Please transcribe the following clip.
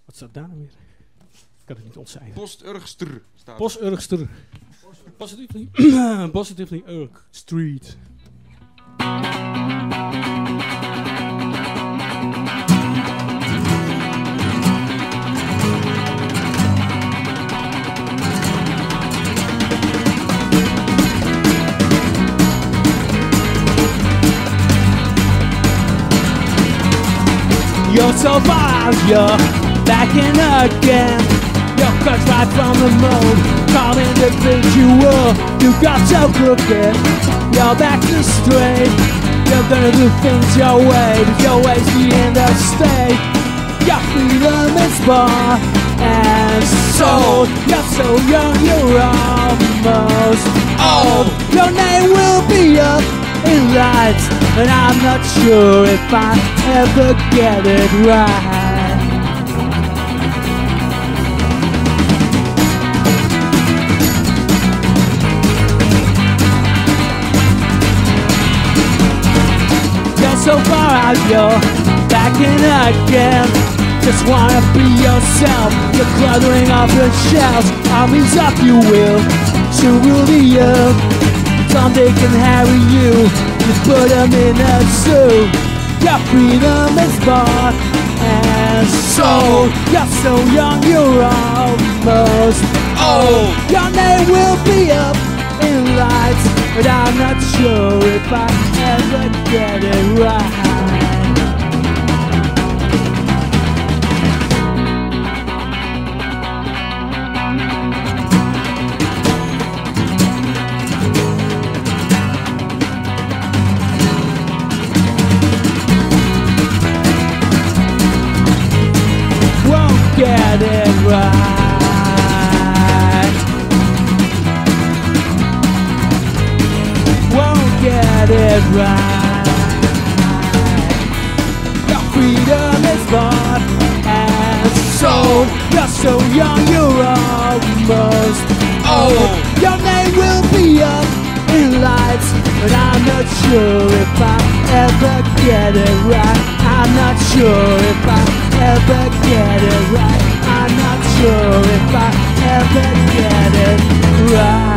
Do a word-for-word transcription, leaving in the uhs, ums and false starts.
Wat staat daar nou weer? Ik kan het niet ontcijferen. Post-Urgster staat. Post-Urgster. Positively, Positively Urg Street. You're so far, you're back in again. You're cut right from the mold, called individual. You got so crooked, you're back to straight. You're gonna do things your way, but your way's the end of state. Your freedom is bought and sold. You're so young, you're almost old. Your name will be up in lights, and I'm not sure if I ever get it right. You're so far out, you're back in again. Just wanna be yourself. You're cluttering off your shelves. Armies up, you will soon rule the earth. Someday can harry you, you put them in a zoo. Your freedom is bought and sold. You're so young, you're almost old. Your name will be up in lights, but I'm not sure if I ever get it right. Get it right. Won't get it right. Your freedom is bought and sold. You're so young, you're almost old. Your name will be up in lights, but I'm not sure if I ever get it right. I'm not sure if I ever get it right. I'm not sure if I ever get it right.